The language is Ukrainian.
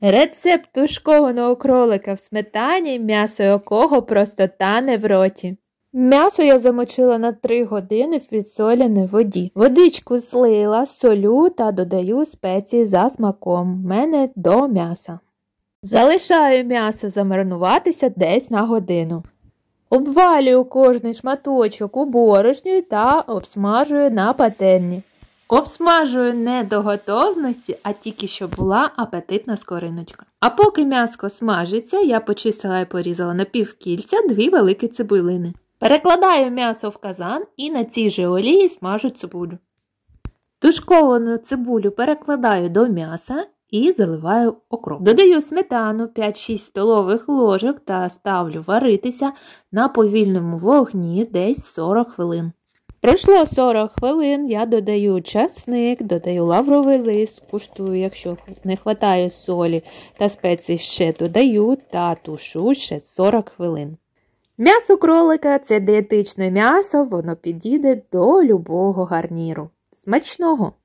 Рецепт тушкованого кролика в сметані, м'ясо якого просто тане в роті. М'ясо я замочила на 3 години в підсоленій воді. Водичку злила, солю та додаю спеції за смаком. В мене до м'яса. Залишаю м'ясо замаринуватися десь на годину. Обвалюю кожний шматочок у борошні та обсмажую на пательні. Обсмажую не до готовності, а тільки щоб була апетитна скориночка. А поки м'ясо смажиться, я почистила і порізала на півкільця 2 великі цибулини. Перекладаю м'ясо в казан і на цій же олії смажу цибулю. Тушковану цибулю перекладаю до м'яса і заливаю окроп. Додаю сметану 5-6 столових ложок та ставлю варитися на повільному вогні десь 40 хвилин. Пройшло 40 хвилин, я додаю часник, додаю лавровий лист, куштую, якщо не вистачає солі та спецій ще додаю та тушу ще 40 хвилин. М'ясо кролика – це дієтичне м'ясо, воно підійде до любого гарніру. Смачного!